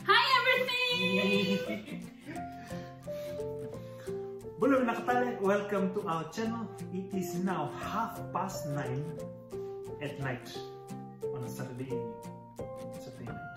Hi everything! Belum nakatali, welcome to our channel. It is now 9:30 at night on a Saturday evening. Saturday night?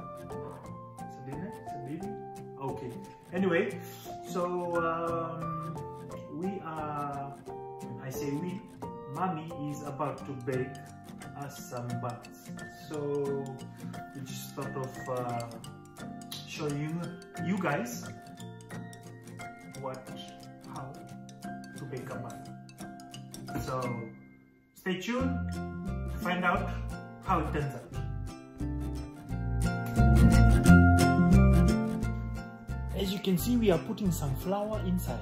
Okay. Anyway, so we are, when I say we, Mommy is about to bake us some buns. So we just thought of showing you guys how to bake a bun. So stay tuned to find out how it turns out. As you can see, we are putting some flour inside.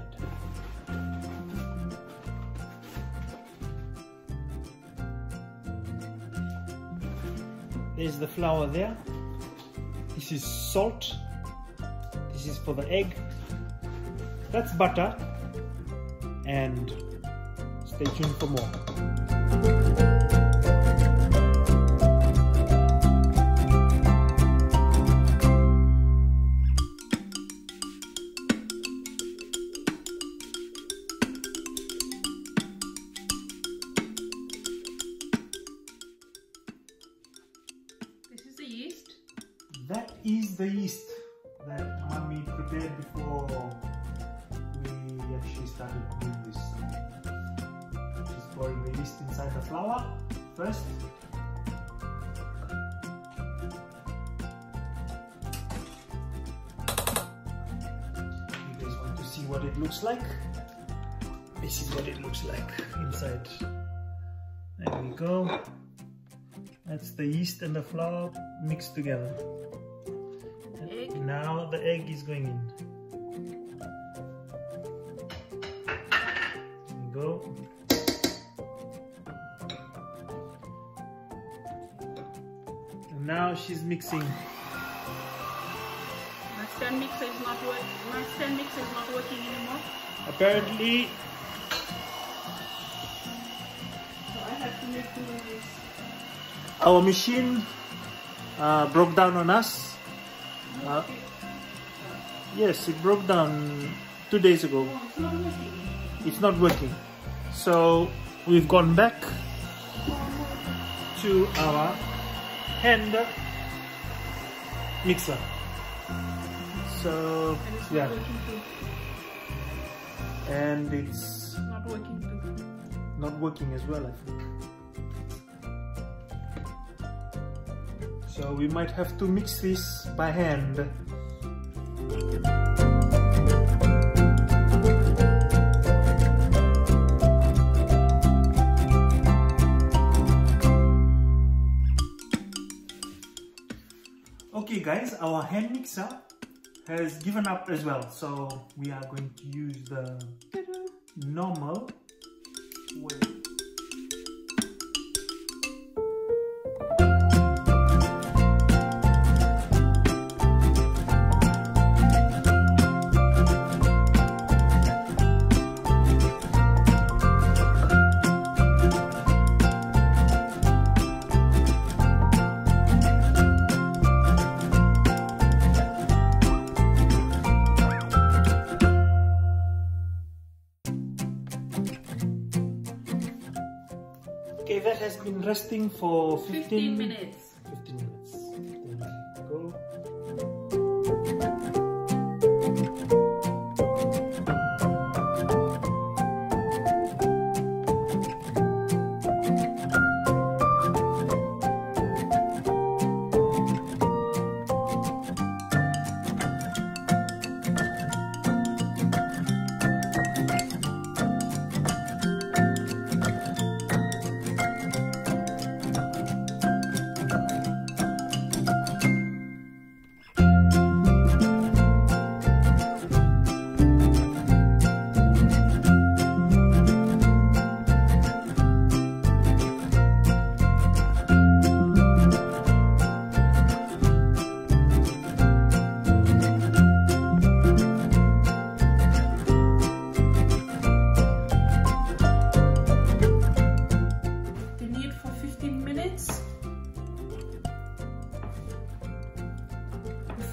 There's the flour there. This is salt. This is for the egg. That's butter. And stay tuned for more. That is the yeast that Mommy prepared before we actually started doing this. She's pouring the yeast inside the flour first. You guys want to see what it looks like? This is what it looks like inside. There we go. That's the yeast and the flour mixed together. Now the egg is going in. There we go. And now she's mixing. My stand mixer is not working anymore. Apparently. So I have to make this. Our machine broke down on us. Yes, it broke down 2 days ago. It's not working. So we've gone back to our hand mixer. So yeah, and it's not working too. Not working as well, I think. So we might have to mix this by hand. Okay guys, our hand mixer has given up as well. So we are going to use the normal way. Okay, that has been resting for 15 minutes. 15 minutes. There we go.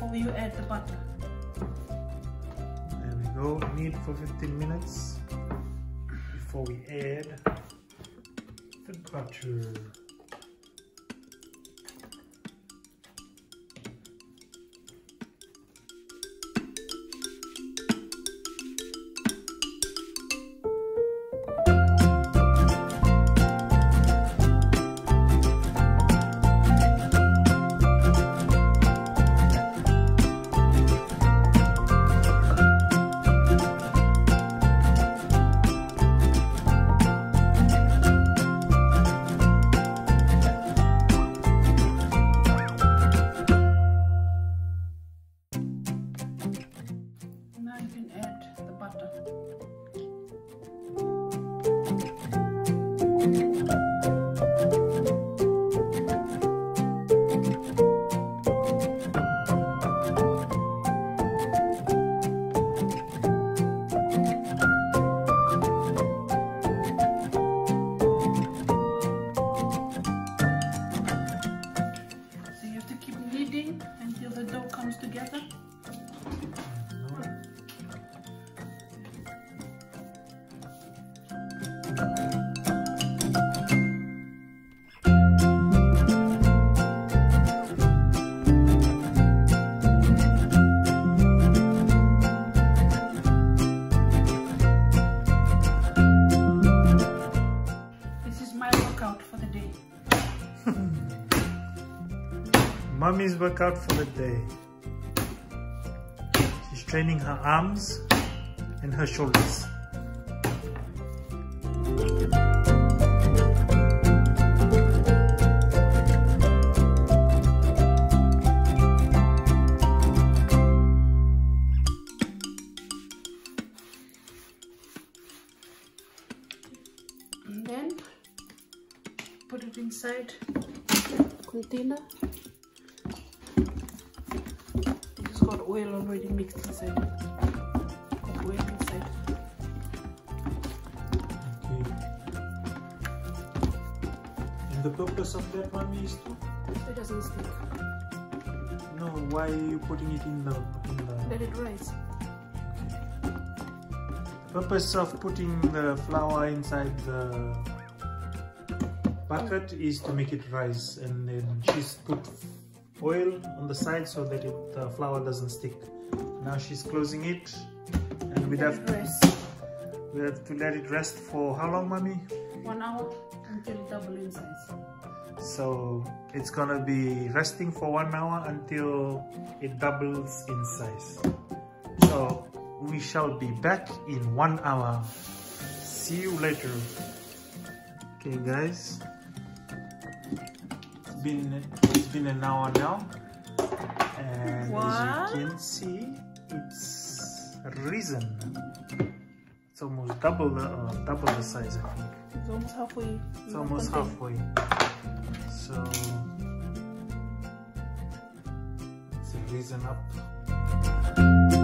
before you add the butter. There we go. Knead for 15 minutes before we add the butter. Until the dough comes together. This is my workout for the day. Mommy's workout for the day. She's training her arms and her shoulders. And then put it inside container. It's got oil already mixed inside. Got oil inside. Okay. And the purpose of that, Mommy, is to? It doesn't stick. No, why are you putting it in the Let it rise. The purpose of putting the flour inside the bucket is to make it rise, and then she's put oil on the side so that the flour doesn't stick. Now she's closing it, and we have to let it rest for how long, Mommy? 1 hour until it doubles in size. So it's gonna be resting for 1 hour until it doubles in size. So we shall be back in 1 hour. See you later. Okay, guys. It's been an hour now, and as you can see, it's risen. It's almost double the size, I think. It's almost halfway. It's almost halfway. So it's risen up.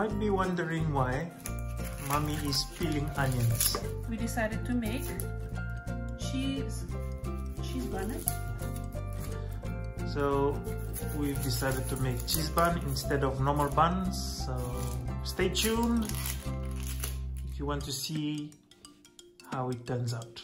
might be wondering why Mommy is peeling onions. We decided to make cheese bun. So we've decided to make cheese bun instead of normal buns. So stay tuned if you want to see how it turns out.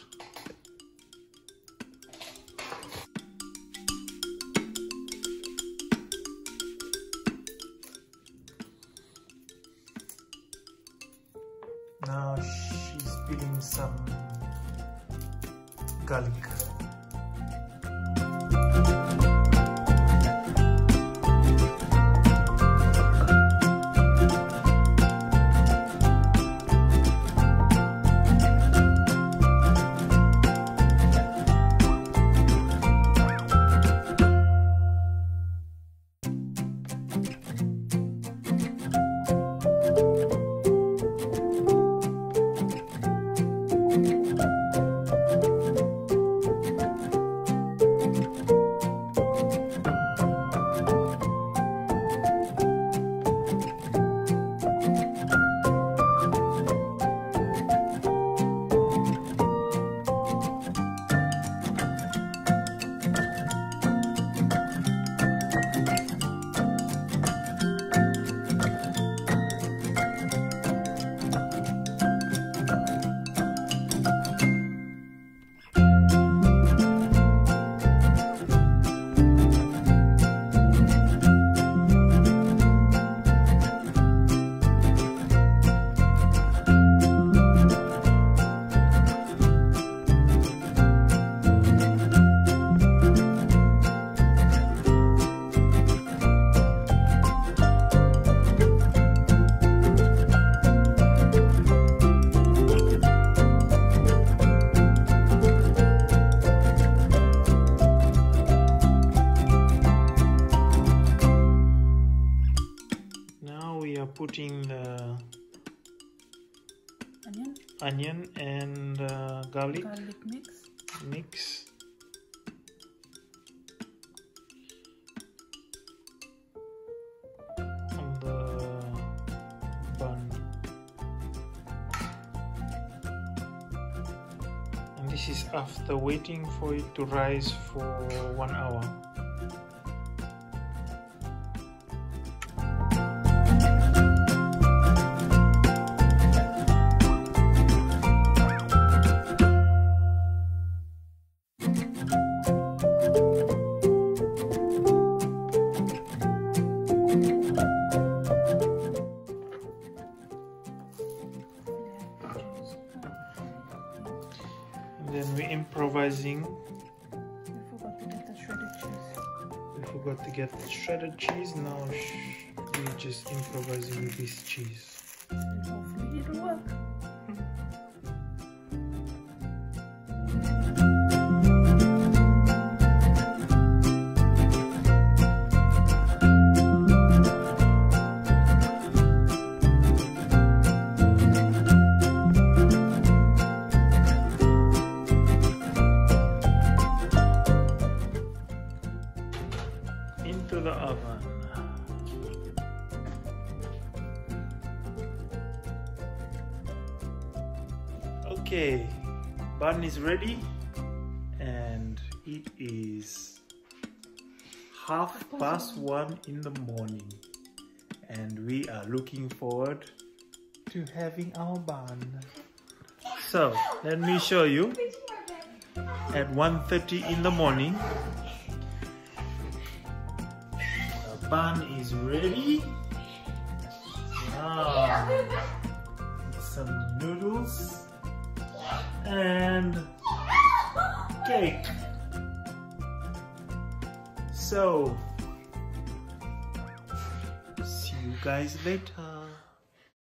Now she's peeling some garlic. Putting the onion and garlic mix. On the bun, and this is after waiting for it to rise for 1 hour. Then we're improvising. We forgot to get the shredded cheese. Now we're just improvising with this cheese. Hopefully it'll work. Into the oven. Okay, bun is ready and it is 1:30 in the morning and we are looking forward to having our bun. So let me show you. At 1:30 in the morning, bun is ready. Wow. Some noodles and cake. So see you guys later.